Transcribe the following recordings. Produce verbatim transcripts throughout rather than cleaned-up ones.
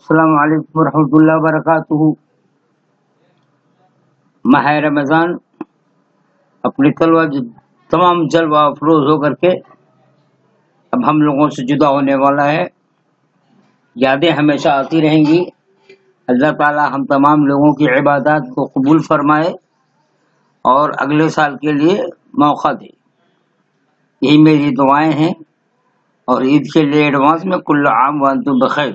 السلام علیکم ورحمۃ اللہ وبرکاتہ۔ ماہ رمضان اپنی طلوع تمام جلوہ افروز ہو کر کے اب ہم لوگوں سے جدا ہونے والا ہے۔ یادیں ہمیشہ آتی رہیں گی۔ اللہ تعالی ہم تمام لوگوں کی عبادات کو قبول فرمائے اور اگلے سال کے لیے موقع دے، یہی میری دعائیں ہیں۔ اور عید کے لیے ایڈوانس میں کل عام وانتم بخیر۔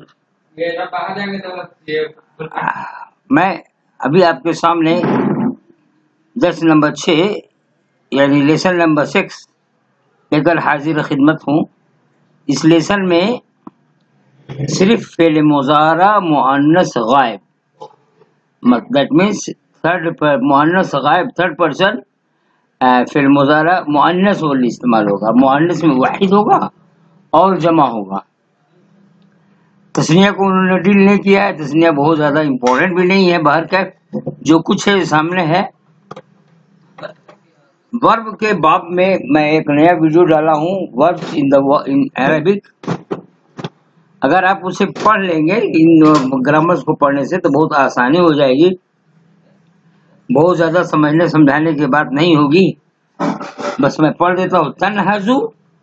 میں ابھی آپ کے سامنے درس نمبر چھ یعنی لیسن نمبر سکس لے کر حاضر خدمت ہوں۔ اس لیسن میں صرف فعل مضارع مؤنث غائب، دیٹ مینس تھرڈ مؤنث غائب تھرڈ پرسن فعل مضارع مؤنث والی استعمال ہوگا۔ مؤنث میں واحد ہوگا اور جمع ہوگا۔ تسنیہ کو انہوں نے ڈیل نہیں کیا ہے، تسنیہ بہت زیادہ امپورٹنٹ بھی نہیں ہے۔ باہر کا جو کچھ ہے سامنے ہے۔ ورب کے باب میں میں ایک نیا ویڈیو ڈالا ہوں، ورب ان دا ان عربک۔ اگر آپ اسے پڑھ لیں گے ان گرامرز کو پڑھنے سے تو بہت آسانی ہو جائے گی، بہت زیادہ سمجھنے سمجھانے کی بات نہیں ہوگی۔ بس میں پڑھ دیتا ہوں۔ تنہزو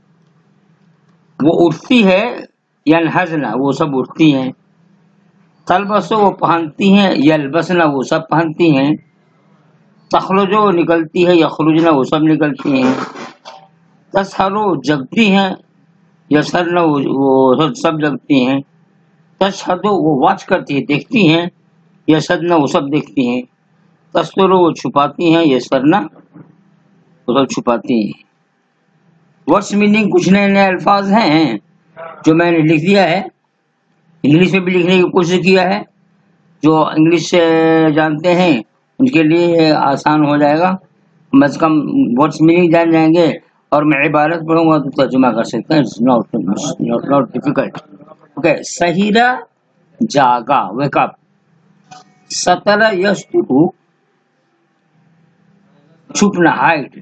وہ اٹھتی ہے، ینہزنا وہ سب اٹھتی ہیں، تلبسو وہ پہنتی ہیں، یلبسنا وہ سب پہنتی ہیں، تخرجو وہ نکلتی ہے، یخرجنا وہ سب نکلتی ہیں، تسحرو جگتی ہیں، یسرنا وہ سب جگتی ہیں، تشہدو وہ واچ کرتی ہے دیکھتی ہیں، یشہدنا وہ سب دیکھتی ہیں، تسترو وہ چھپاتی ہیں، یسرنا وہ سب چھپاتی ہیں۔ ورڈس میننگ کچھ نئے نئے الفاظ ہیں جو میں نے لکھ دیا ہے، انگلش میں بھی لکھنے کی کوشش کیا ہے۔ جو انگلش جانتے ہیں ان کے لیے آسان ہو جائے گا، کم از کم ورڈس میننگ جان جائیں گے اور میں عبارت پڑھوں گا تو ترجمہ کر سکتے ہیں۔ It's not not difficult. Okay, سحیرہ جاگا، ویک اپ، ستر یستر چھپنا، ہائڈ،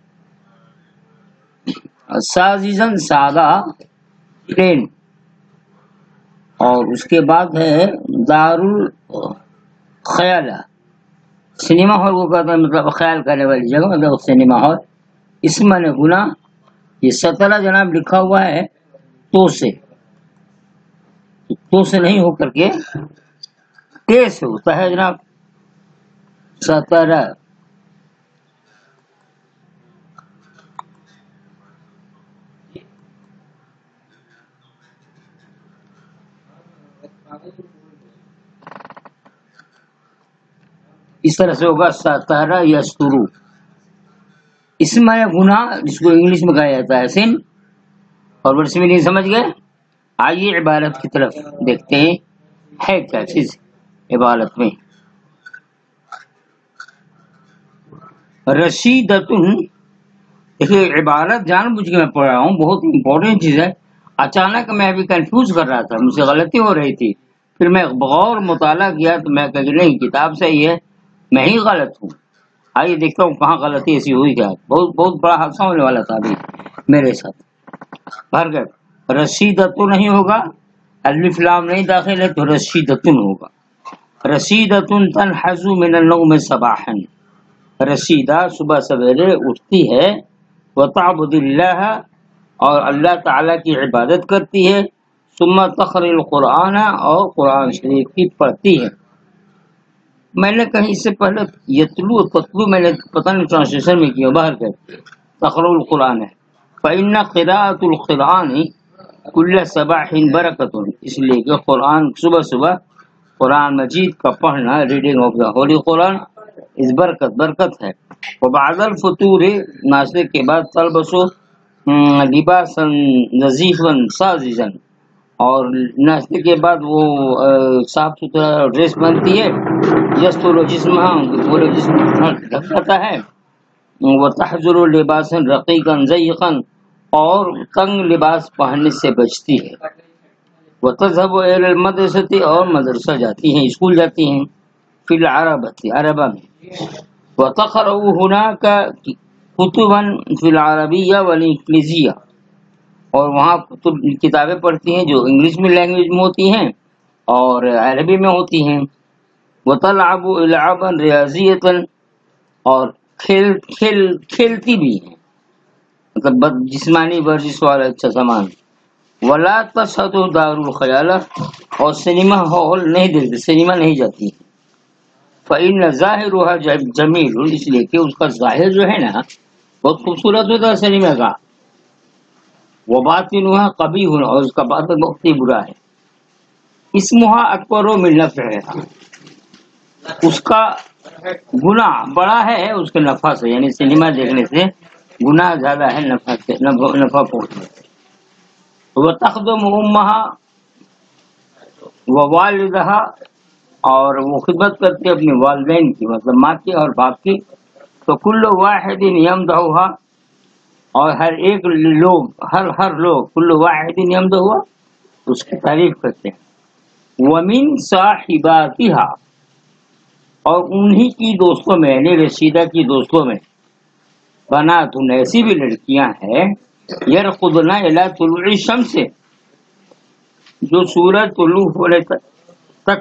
سازیزن سادہ، پلین، اور اس کے بعد ہے دار الخیال، سنیما ہال کو کہتے ہیں، مطلب خیال کرنے والی جگہ، مطلب سنیما ہال۔ اس میں نے گناہ، یہ سترہ جناب لکھا ہوا ہے تو سے تو سے نہیں ہو کر کے تے سے ہوتا ہے جناب، سترہ۔ اس طرح سے ہوگا سترہ یسترو۔ اس میں گناہ جس کو انگلش میں کہا جاتا ہے سن، اور ورڈس میں نہیں سمجھ گئے۔ آئیے عبارت کی طرف دیکھتے ہیں ہے کیا چیز عبارت میں۔ رشیدتن، دیکھیے عبارت جان بوجھ کے میں پڑھ رہا ہوں، بہت امپورٹنٹ چیز ہے۔ اچانک میں ابھی کنفیوز کر رہا تھا، مجھ سے غلطی ہو رہی تھی، پھر میں بغور مطالعہ کیا تو میں کہا کہ نہیں کتاب صحیح ہے، میں ہی غلط ہوں۔ آئیے دیکھتا ہوں کہاں غلطی ایسی ہوئی کیا۔ بہت بہت بڑا حادثہ ہونے والا تھا ابھی میرے ساتھ۔ بھر گئے، رشیدتن نہیں ہوگا، الف لام نہیں داخل ہے تو رشیدتن ہوگا۔ رشیدتن تنحز من النوم صباحا، رشیدہ صبح سویرے اٹھتی ہے، وتعبد اللہ اور اللہ تعالی کی عبادت کرتی ہے، ثم تقرأ القرآن اور قرآن شریف کی پڑھتی ہے۔ میں نے کہیں اس سے پہلے یتلو تتلو میں نے پتہ نہیں ٹرانسلیشن میں کیا، باہر کے تقرأ القرآن ہے۔ فإن قراءة القرآن كل صباح برکۃ، اس لیے کہ قرآن صبح صبح قرآن مجید کا پڑھنا، reading of the holy Quran اس برکت برکت ہے۔ وبعد الفطور، ناشتے کے بعد، تلبسو لباسا نظیفا ساذجا، اور ناشتے کے بعد وہ صاف ستھرا ڈریس پہنتی ہے، یستر جسمہ پورے جسم ڈھک جاتا ہے، وتحجر لباسا رقیقا ضیقا، اور تنگ لباس پہننے سے بچتی ہے، وتذهب الى المدرسة، اور مدرسہ جاتی ہیں، اسکول جاتی ہیں، فی العربۃ عربہ میں، وتقرأ هناك کتبا فی العربیہ والانگلیزیہ، اور وہاں کتب کتابیں پڑھتی ہیں جو انگلش میں لینگویج میں ہوتی ہیں، اور عربی میں ہوتی ہیں. وَتَلْعَبُ إِلْعَابًا رِيَاضِيَّةً اور کھیل کھیل کھیلتی بھی ہیں، مطلب جسمانی ورزش والا اچھا سامان. وَلَا تَشْهَدُ دَارُ الْخَيَالَةِ اور سنیما ہال نہیں دیکھتے، سنیما نہیں جاتی. فَإِنَّ ظَاهِرُهَا جَمِيلٌ اس لیے کہ اس کا ظاہر جو ہے نا بہت خوبصورت ہوتا ہے سنیما کا. وَبَاطِنُهَا قَبِیحٌ اور اس کا باطن بہت ہی برا ہے. اسمها اکبر من نفعها اس کا گناہ بڑا ہے اس کے نفع سے، یعنی سنیما دیکھنے سے گناہ زیادہ ہے نفع سے، نفع پہنچنے سے. وَتَخْدُمُ أُمَّهَا وَوَالِدَهَا اور وہ خدمت کرتی ہے اپنے والدین کی، مطلب ماں کی اور باپ کی. تو کل واحد یمدحها اور ہر ایک لوگ ہر ہر لوگ کل واحد یمدحها اس کی تعریف کرتے ہیں. ومن صاحباتها اور انہی کی دوستوں میں یعنی رشیدہ کی دوستوں میں بنات ایسی بھی لڑکیاں ہیں یرقدن الی طلوع الشمس جو سورج طلوع ہونے تک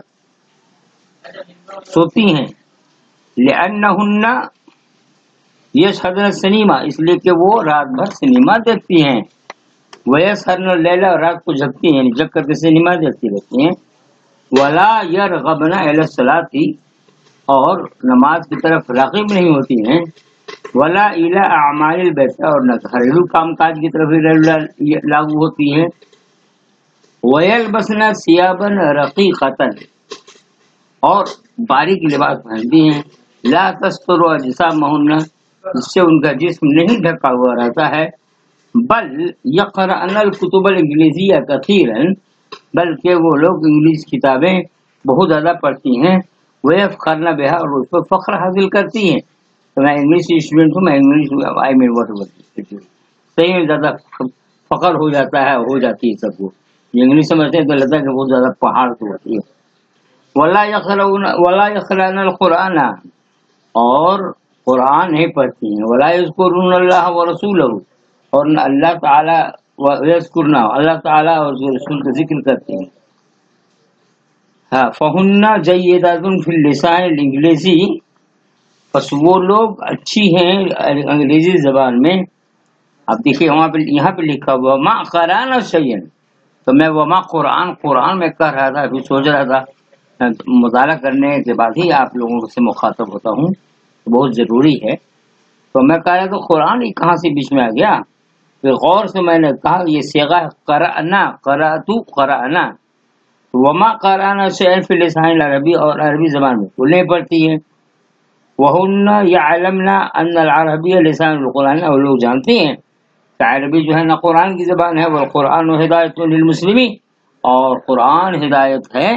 سوتی ہیں. لأنہن یشہدن السنیما اس لیے کہ وہ رات بھر سنیما دیکھتی ہیں. ویسہرن اللیل اور رات کو جگتی ہیں، یعنی جگ کر کے سنیما دیکھتی رہتی ہیں. ولا یرغبن الی الصلاۃ اور نماز کی طرف راغب نہیں ہوتی ہیں. ولا الی اعمال البیت اور نہ گھریلو کام کاج کی طرف لاگو ہوتی ہیں. ویلبسن ثیابا رقیقۃ اور باریک لباس پہنتی ہیں. لا تستر اجسامہن جس سے ان کا جسم نہیں ڈھکا ہوا رہتا ہے. بل یقرأن الکتب الانگلیزیہ کثیرا بلکہ وہ لوگ انگلش کتابیں بہت زیادہ پڑھتی ہیں. ویفخرن بها اور اس پر فخر حاصل کرتی ہیں. تو میں انگلش اسٹوڈنٹ ہوں، میں انگلش آئی مین واٹ صحیح میں زیادہ فخر ہو جاتا ہے ہو جاتی ہے سب کو. انگلش سمجھتے ہیں تو لگتا ہے کہ بہت زیادہ پہاڑ تو ہوتی ہے. ولا یقرؤون ولا یقرؤون القرآن اور قرآن نہیں پڑھتی ہیں. ولا یذکرون اللہ ورسولہ اور اللہ تعالی ویذکرنا اللہ تعالی اور رسول کا ذکر کرتے ہیں. ہاں فہن جیدات فی اللسان الانگلیزی پس وہ لوگ اچھی ہیں انگریزی زبان میں. اب دیکھیے وہاں پہ یہاں پہ لکھا ہوا ما قرانا شیئا تو میں وما قرآن قرآن میں کہہ رہا تھا، ابھی سوچ رہا تھا مطالعہ کرنے کے بعد ہی آپ لوگوں سے مخاطب ہوتا ہوں، بہت ضروری ہے. تو میں کہہ رہا تھا قرآن ہی کہاں سے بیچ میں آ گیا. پھر غور سے میں نے کہا یہ صیغہ قرأنا قرأت قرأنا وما قرانا شیئا فی اللسان العربی اور عربی زبان میں وہ نہیں پڑھتی ہیں. وَهُنَّ يَعْلَمْنَا أَنَّ الْعَرَبِيَّ لِسَانُ الْقُرْآنِ اور لوگ جانتے ہیں کہ عربی جو ہے نا قرآن کی زبان ہے. وَالْقُرْآنُ ہدایۃ لِلْمُسْلِمِينَ اور قرآن ہدایت ہے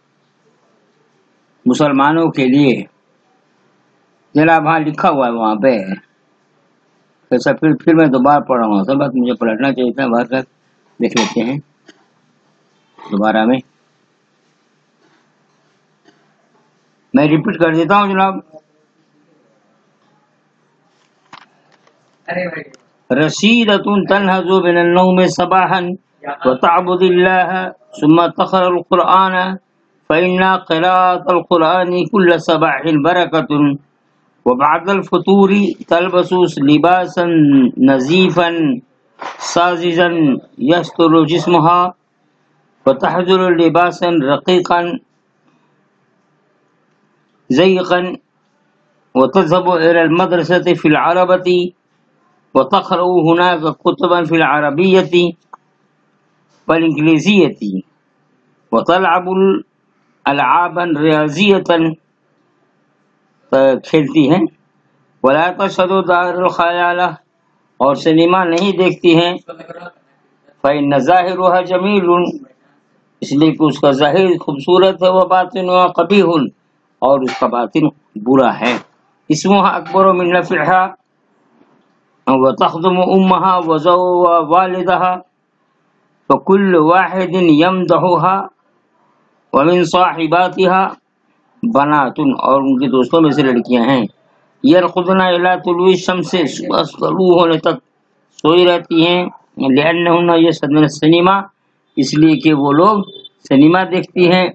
مسلمانوں کے لیے. جناب ہاں لکھا ہوا ہے وہاں پہ. ایسا پھر پھر میں دوبارہ پڑھ رہا ہوں، سب بات مجھے پلٹنا چاہیے تھا، بار کر دیکھ لیتے ہیں دوبارہ میں میں ریپیٹ کر دیتا ہوں جناب. رشیدۃ تنہض من النوم صباحا وتعبد اللہ ثم تقرأ القرآن فإن قراءة القرآن كل صباح بركة وبعد الفطور تلبس لباسا نظيفا ساذجا يستر جسمها وتحجر لباسا رقيقا ضيقا وتذهب إلى المدرسة في العربة وتقرأ هناك كتبا في العربية والإنجليزية وتلعب ألعابا رياضية کھیلتی ہیں. ولا تشهد دار الخیالہ اور سنیما نہیں دیکھتی ہیں. فإن ظاہرها جمیل اس لیے کہ اس کا ظاہر خوبصورت ہے. وباطنها قبیح اور اس کا باطن برا ہے. اسمها اکبر من نفعها وتخدم امها ووالدها فكل واحد يمدحها ومن صاحباتها بنات اور ان کے دوستوں میں سے لڑکیاں ہیں. یرقدن الی طلوع الشمس صبح طلوع ہونے تک سوئی رہتی ہیں. لأنہن یشہدن السنیما اس لیے کہ وہ لوگ سنیما دیکھتی ہیں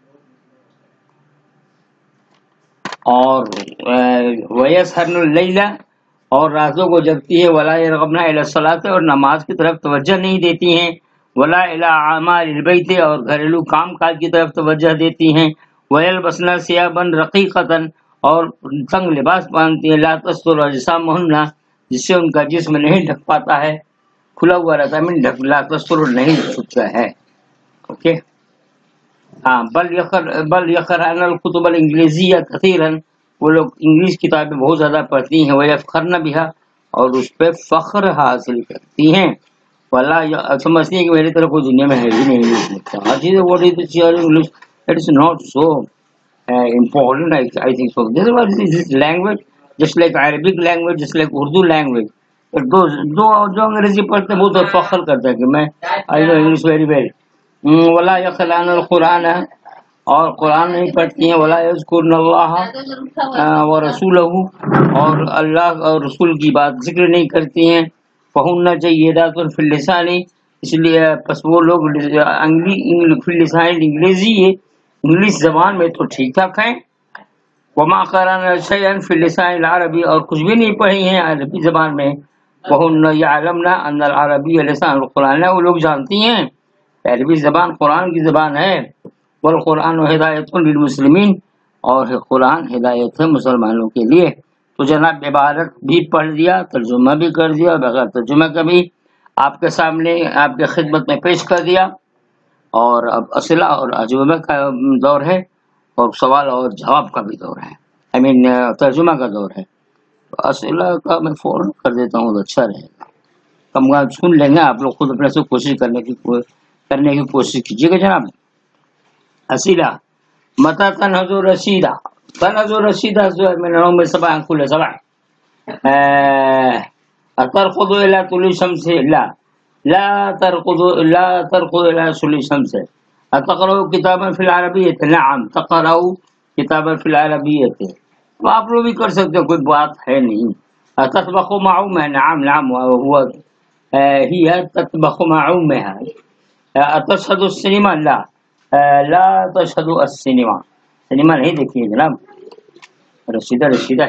اور وَيَسْهَرْنُ اللَّيْلَ اور راتوں کو جگتی ہے، وَلَا يَرْغَبْنَ إِلَى الصَّلَاةِ اور نماز کی طرف توجہ نہیں دیتی ہیں، وَلَا إِلَى أَعْمَالِ الْبَيْتِ اور گھریلو کام کاج کی طرف توجہ دیتی ہیں، وَيَلْبَسْنَ ثِيَابًا رَقِيقَةً اور تنگ لباس پہنتی ہیں، لَا تَسْتُرُ أَجْسَامَهُنَّ جس سے ان کا جسم نہیں ڈھک پاتا ہے، کھلا ہوا رہتا ہے، من ڈھک لا تستر نہیں چھپتا ہے. اوکے ہاں بل یقر بل یقرأن الکتب الانگلیزیہ کثیرا وہ لوگ انگلش کتابیں بہت زیادہ پڑھتی ہیں، ویفخرن بها اور اس پہ فخر حاصل کرتی ہیں، ولا سمجھتی ہیں کہ میری طرف کوئی دنیا میں ہے ہی نہیں انگلش لکھتا. ہر چیز what is English it is not so important. I, I think so. This is what is this language, just like Arabic language, just like Urdu language. دو دو جو انگریزی پڑھتے ہیں وہ تو فخر کرتا ہے کہ میں I know English very well. ولا یقرأن القرآن اور قرآن نہیں پڑھتی ہیں، ولا یذکرن اللہ ورسولہ اور اللہ اور رسول کی بات ذکر نہیں کرتی ہیں. فہن جیدات فی اللسان اس لیے پس وہ لوگ فی اللسان انگریزی انگلش زبان میں تو ٹھیک ٹھاک ہیں. وما قرأن شیئا فی اللسان العربی اور کچھ بھی نہیں پڑھی ہیں عربی زبان میں. وَهُنَّ يَعْلَمْنَ أَنَّ الْعَرَبِيَّ لِسَانُ الْقُرْآنِ وہ لوگ جانتی ہیں عربی زبان قرآن کی زبان ہے. وَالْقُرْآنُ هِدَایَةٌ لِلْمُسْلِمِينَ اور قرآن ہدایت ہے مسلمانوں کے لیے. تو جناب عبارت بھی پڑھ دیا، ترجمہ بھی کر دیا، بغیر ترجمہ کا بھی آپ کے سامنے آپ کے خدمت میں پیش کر دیا. اور اب اسئلہ اور اجوبہ کا دور ہے اور سوال اور جواب کا بھی دور ہے، آئی مین ترجمہ کا دور ہے. اسئلہ کا میں فوراً کر دیتا ہوں تو اچھا رہے گا، کم سن لیں گے آپ لوگ، خود اپنے سے کوشش کرنے کی کرنے کی کوشش کیجیے گا جناب. اسئلہ متى تنهض رشیدہ تنهض رشیدہ من نوم صباح كل صباح ترقد الى طلوع الشمس لا لا ترقد لا ترقد الى طلوع الشمس. تقرأ کتابا فی العربیۃ نعم تقرأ کتابا فی العربیۃ آپ لوگ بھی کر سکتے ہو، کوئی بات ہے نہیں. تطبخ مع امها نعم نعم وهو هي تطبخ مع امها. تشهد السينما لا لا تشهد السينما سنیما نہیں دیکھیے جناب. رشیدہ رشیدہ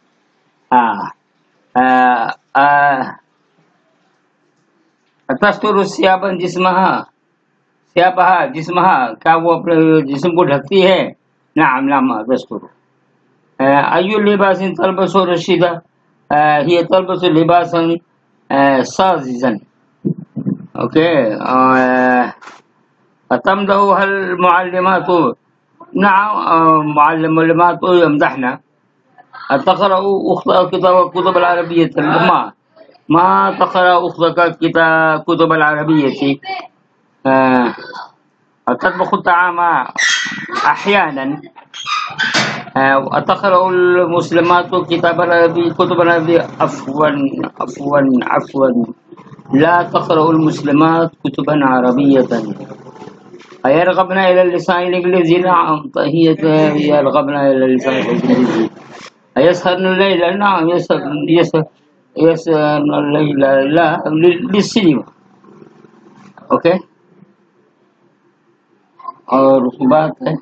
تستر ثيابا جسمها ثيابها جسمها کیا وہ اپنے جسم کو ڈھکتی ہے؟ نعم نعم تستر. أي لباس تلبس رشيدة؟ هي تلبس لباسا ساذجا. اوكي تمدحها المعلمات نعم معلمات يمدحنا. تقرأ أختك كتاب كتب العربية ما ما تقرأ أختك كتاب كتب العربية. تطبخ الطعام أحيانا. تقرأ المسلمات كتاب العربي كتب العربي عفوا عفوا عفوا لا تقرأ المسلمات كتبا عربية. يرغبن إلى اللسان الإنجليزي نعم هي يرغبن إلى اللسان الإنجليزي. يسهرن الليل نعم يسهر يسهرن الليل لا للسينما. اوکے اور بات ہے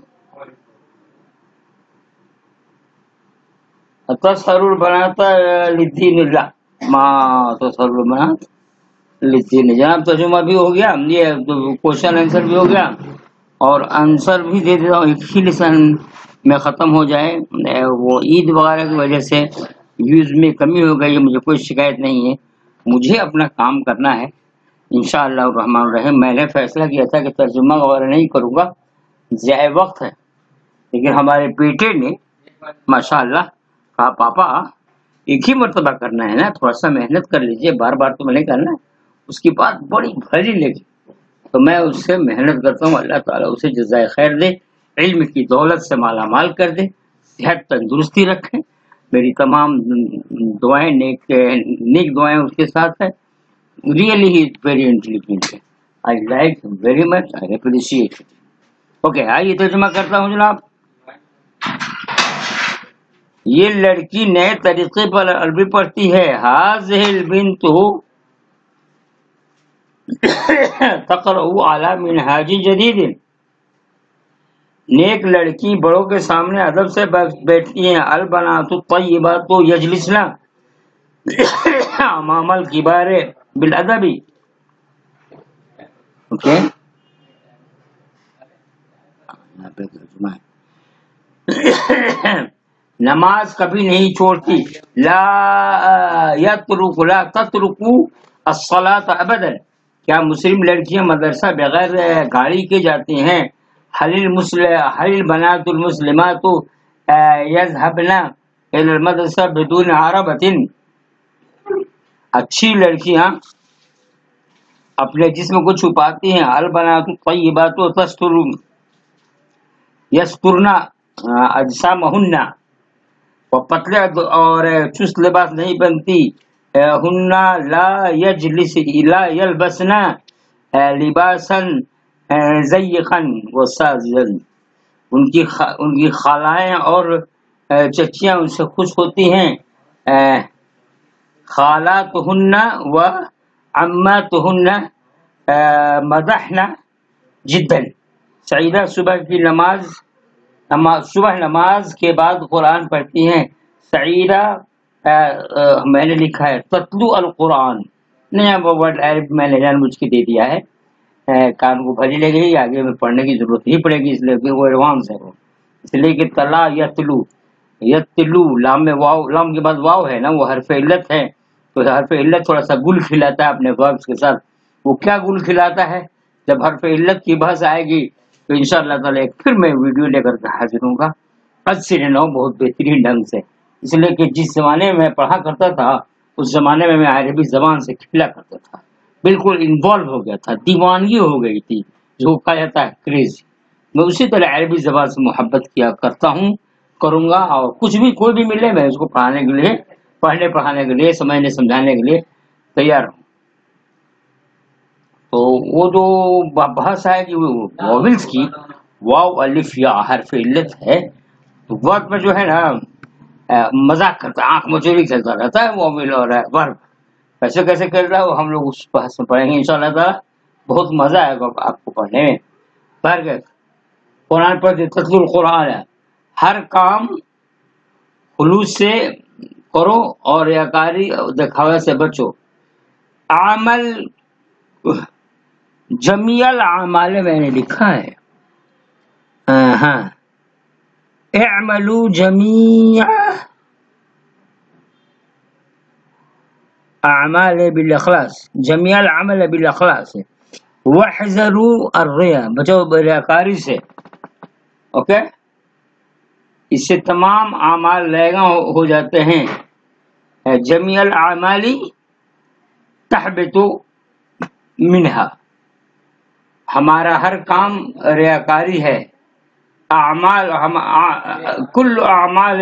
تصرر بناتا للدین اللہ ما تصرر بناتا للدین. جناب ترجمہ بھی ہو گیا، یہ کوشچن آنسر بھی ہو گیا اور آنسر بھی دے دیتا ہوں، ایک ہی لیسن میں ختم ہو جائے. وہ عید وغیرہ کی وجہ سے ویوز میں کمی ہو گئی ہے، مجھے کوئی شکایت نہیں ہے، مجھے اپنا کام کرنا ہے انشاءاللہ الرحمن الرحیم. میں نے فیصلہ کیا تھا کہ ترجمہ وغیرہ نہیں کروں گا، ضائع وقت ہے، لیکن ہمارے بیٹے نے ماشاءاللہ کہا پاپا ایک ہی مرتبہ کرنا ہے نا، تھوڑا سا محنت کر لیجئے، بار بار تو میں نہیں کرنا. اس کی بات بڑی بھری لگی تو میں اس سے محنت کرتا ہوں. اللہ تعالیٰ اسے جزائے خیر دے، علم کی دولت سے مالا مال کر دے، صحت تندرستی رکھے. میری تمام دعائیں نیک نیک دعائیں اس کے ساتھ ہے. Really he is very intelligent. I like very much, I appreciate. Okay آئیے ترجمہ کرتا ہوں جناب. یہ لڑکی نئے طریقے پر عربی پڑھتی ہے. هذه البنت تقرأ على منهاج جديد. نیک لڑکی بڑوں کے سامنے ادب سے بیٹھتی ہیں. البنات الطیبات یجلسن امام الکبار بالادب. اوکے نماز کبھی نہیں چھوڑتی. لا یترک لا تترکو الصلاۃ ابدا. کیا مسلم لڑکیاں مدرسہ بغیر گاڑی کے جاتی ہیں؟ حل البنات المسلمات یذهبن الى المدرسہ بدون عربۃ. اچھی لڑکیاں اپنے جسم کو چھپاتی ہیں. البنات الطیبات تستر یسترن اجسامہن. وہ پتلے اور چست لباس نہیں پہنتی. ہن لا یجلس لا یلبسن لباسا ضیقا وساذجا. ان کی ان کی خالائیں اور چچیاں ان سے خوش ہوتی ہیں. خالاتہن و عماتہن مدحن جدا. سعیدہ صبح کی نماز صبح نماز کے بعد قرآن پڑھتی ہیں. سعیدہ میں نے لکھا ہے تتلو القرآن. نہیں وہ ورڈ عرب میں نے جان مجھ کے دے دیا ہے. کان کو بھلی لے گئی. آگے میں پڑھنے کی ضرورت نہیں پڑے گی اس لیے کہ وہ ایڈوانس ہے. وہ اس لیے کہ تلا یتلو یتلو لام میں واو لام کے بعد واو ہے نا وہ حرف علت ہے. تو حرف علت تھوڑا سا گل کھلاتا ہے اپنے وربس کے ساتھ. وہ کیا گل کھلاتا ہے؟ جب حرف علت کی بحث آئے گی تو انشاءاللہ تعالی ایک پھر میں ویڈیو لے کر کے حاضر ہوں گا آج سے نو بہت بہترین ڈھنگ سے. اس لیے کہ جس زمانے میں پڑھا کرتا تھا اس زمانے میں میں عربی زبان سے کھیلا کرتا تھا. بالکل انوالو ہو گیا تھا. دیوانگی ہو گئی تھی جو کہا جاتا ہے کریز. میں اسی طرح عربی زبان سے محبت کیا کرتا ہوں کروں گا. اور کچھ بھی کوئی بھی ملے میں اس کو پڑھانے کے لیے پڑھنے پڑھانے کے لیے سمجھنے سمجھانے کے لیے تیار ہوں. تو وہ جو بحث ہے کہ واولز کی واو الف یا حرف علت ہے تو ورب میں جو ہے نا مذاق کرتا آنکھ مچوری چلتا رہتا ہے واول اور ورب کیسے کیسے کر رہا ہے وہ ہم لوگ اس بحث میں پڑھیں گے انشاءاللہ تعالی. بہت مزہ آئے گا آپ کو پڑھنے میں. پر قرآن پر تتلو القرآن ہے. ہر کام خلوص سے کرو اور ریاکاری دکھاوے سے بچو. عمل جمیع الاعمال میں نے لکھا ہے. ہاں اعملوا جمیع اعمال بالاخلاص. جمیع العمل بالاخلاص واحذروا الریا. بچو ریاکاری سے. اوکے اس سے تمام اعمال لیگا ہو جاتے ہیں. جمیع الاعمال تحبط منہا. ہمارا ہر کام ریاکاری ہے. اعمال ہم کل اعمال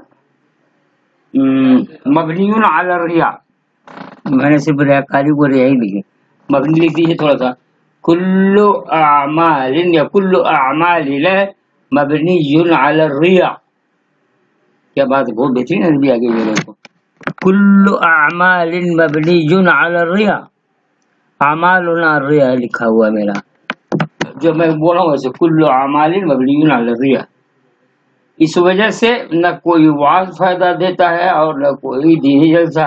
مبنی علی الریا. میں نے صرف ریاکاری کو ریا ہی لکھی مبنی لکھ دیجیے تھوڑا سا. کل اعمال یا کل اعمال مبنی علی الریا. کیا بات ہے بہت بہترین ہے بھی آگے میرے کو. کل اعمال مبنی علی الریا. اعمالنا الریا لکھا ہوا میرا جو میں بول رہا ہوں ویسے کل اعمال مبنی علی الریا. اس وجہ سے نہ کوئی وعظ فائدہ دیتا ہے اور نہ کوئی دینی جلسہ.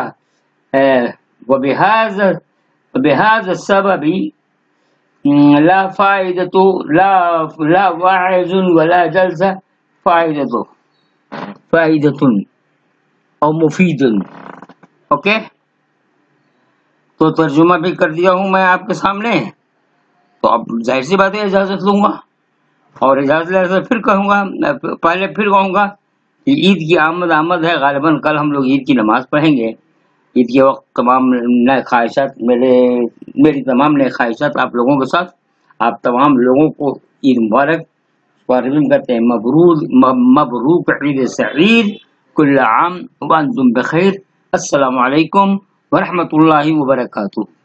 وبہذا بہذا السبب لا فائدۃ لا لا واعظ ولا جلسہ فائدۃ فائدۃ او مفید. اوکے تو ترجمہ بھی کر دیا ہوں میں آپ کے سامنے. تو اب ظاہر سی بات ہے اجازت لوں گا اور اجازت لے سے پھر کہوں گا. پہلے پھر کہوں گا کہ عید کی آمد آمد ہے. غالباً کل ہم لوگ عید کی نماز پڑھیں گے. عید کے وقت تمام نئے خواہشات میرے میری تمام نئے خواہشات آپ لوگوں کے ساتھ. آپ تمام لوگوں کو عید مبارک. عربی کہتے ہیں مبروک مبروک عید سعید. کل عام وانتم بخیر. السلام علیکم ورحمۃ اللہ وبرکاتہ.